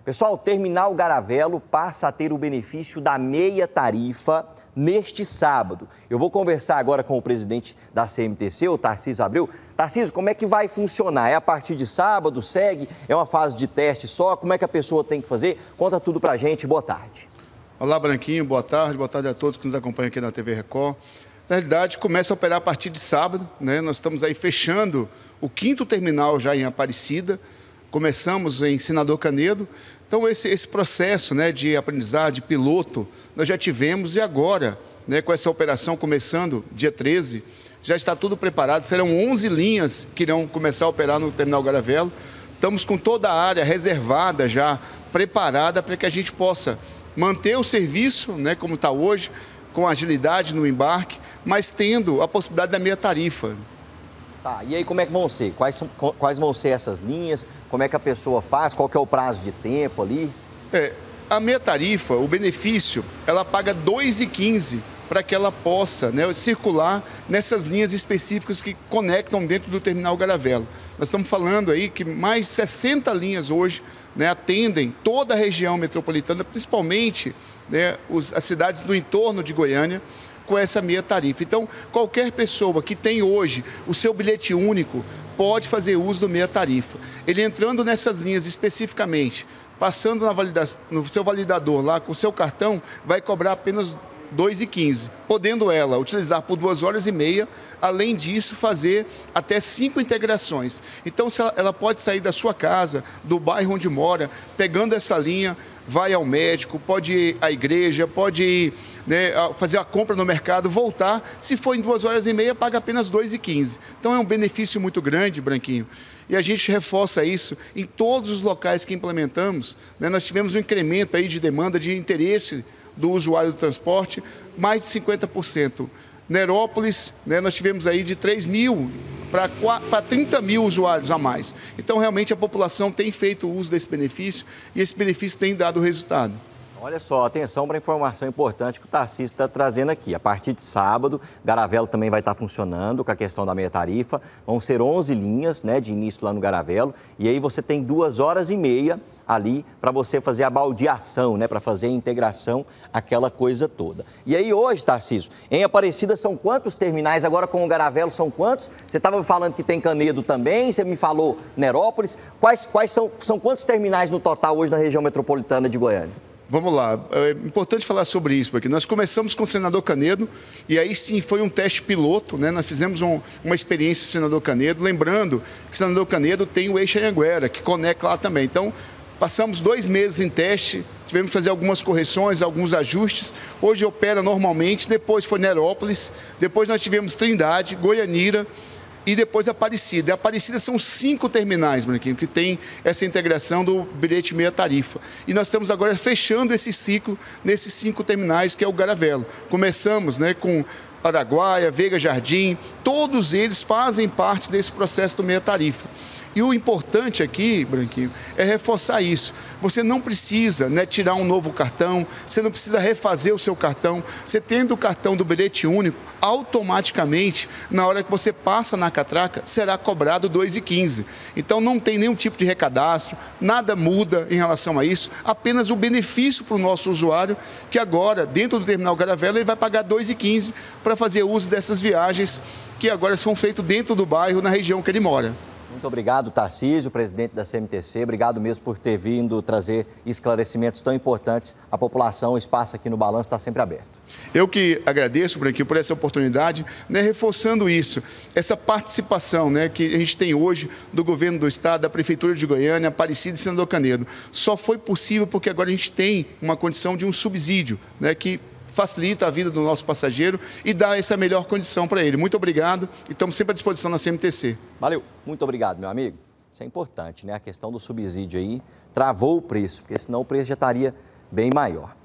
Pessoal, o Terminal Garavelo passa a ter o benefício da meia tarifa neste sábado. Eu vou conversar agora com o presidente da CMTC, o Tarcísio Abreu. Tarcísio, como é que vai funcionar? É a partir de sábado, segue? É uma fase de teste só? Como é que a pessoa tem que fazer? Conta tudo pra gente. Boa tarde. Olá, Branquinho. Boa tarde a todos que nos acompanham aqui na TV Record. Na realidade, começa a operar a partir de sábado, né? Nós estamos aí fechando o 5º terminal já em Aparecida. Começamos em Senador Canedo. Então, esse processo, né, de aprendizagem, de piloto, nós já tivemos e agora, né, com essa operação começando dia 13, já está tudo preparado. Serão 11 linhas que irão começar a operar no Terminal Garavelo. Estamos com toda a área reservada já, preparada para que a gente possa manter o serviço, né, como está hoje, com agilidade no embarque, mas tendo a possibilidade da meia tarifa. Tá, e aí como é que vão ser? Quais vão ser essas linhas? Como é que a pessoa faz? Qual que é o prazo de tempo ali? A meia tarifa, o benefício, ela paga R$ 2,15 para que ela possa, né, circular nessas linhas específicas que conectam dentro do Terminal Garavelo. Nós estamos falando aí que mais 60 linhas hoje, né, atendem toda a região metropolitana, principalmente, né, as cidades do entorno de Goiânia, com essa meia tarifa. Então, qualquer pessoa que tem hoje o seu bilhete único pode fazer uso do meia tarifa. Ele entrando nessas linhas especificamente, passando no seu validador lá com o seu cartão, vai cobrar apenas R$ 2,15, podendo ela utilizar por 2 horas e meia, além disso fazer até 5 integrações. Então ela pode sair da sua casa, do bairro onde mora, pegando essa linha, vai ao médico, pode ir à igreja, pode ir, né, fazer a compra no mercado, voltar, se for em 2 horas e meia, paga apenas R$ 2,15. Então é um benefício muito grande, Branquinho, e a gente reforça isso em todos os locais que implementamos, né? Nós tivemos um incremento aí de demanda, de interesse do usuário do transporte, mais de 50%. Nerópolis, né, nós tivemos aí de 3 mil para 30 mil usuários a mais. Então, realmente, a população tem feito uso desse benefício e esse benefício tem dado resultado. Olha só, atenção para a informação importante que o Tarcísio está trazendo aqui. A partir de sábado, Garavelo também vai estar funcionando com a questão da meia tarifa. Vão ser 11 linhas, né, de início lá no Garavelo. E aí você tem 2 horas e meia ali para você fazer a baldeação, né, para fazer a integração, aquela coisa toda. E aí hoje, Tarcísio, em Aparecida são quantos terminais? Agora com o Garavelo são quantos? Você estava falando que tem Canedo também, você me falou Nerópolis. Quais são quantos terminais no total hoje na região metropolitana de Goiânia? Vamos lá, é importante falar sobre isso, porque nós começamos com o Senador Canedo e aí sim foi um teste piloto, né? Nós fizemos uma experiência em Senador Canedo, lembrando que Senador Canedo tem o eixo Anhanguera, que conecta lá também. Então, passamos 2 meses em teste, tivemos que fazer algumas correções, alguns ajustes. Hoje opera normalmente, depois foi Nerópolis, depois nós tivemos Trindade, Goianira e depois Aparecida. Aparecida são 5 terminais, Branquinho, que tem essa integração do bilhete meia tarifa. E nós estamos agora fechando esse ciclo nesses 5 terminais, que é o Garavelo. Começamos, né, com Araguaia, Veiga Jardim, todos eles fazem parte desse processo do meia tarifa. E o importante aqui, Branquinho, é reforçar isso. Você não precisa, né, tirar um novo cartão, você não precisa refazer o seu cartão. Você tendo o cartão do bilhete único, automaticamente, na hora que você passa na catraca, será cobrado R$ 2,15. Então não tem nenhum tipo de recadastro, nada muda em relação a isso, apenas o benefício para o nosso usuário, que agora, dentro do Terminal Garavelo, ele vai pagar R$ 2,15 para fazer uso dessas viagens que agora são feitas dentro do bairro, na região que ele mora. Muito obrigado, Tarcísio, presidente da CMTC. Obrigado mesmo por ter vindo trazer esclarecimentos tão importantes à população. O espaço aqui no Balanço está sempre aberto. Eu que agradeço, Branquinho, por essa oportunidade, né, reforçando isso, essa participação, né, que a gente tem hoje do governo do estado, da Prefeitura de Goiânia, Aparecida e Senador Canedo. Só foi possível porque agora a gente tem uma condição de um subsídio, né, que facilita a vida do nosso passageiro e dá essa melhor condição para ele. Muito obrigado e estamos sempre à disposição na CMTC. Valeu, muito obrigado, meu amigo. Isso é importante, né? A questão do subsídio aí travou o preço, porque senão o preço já estaria bem maior.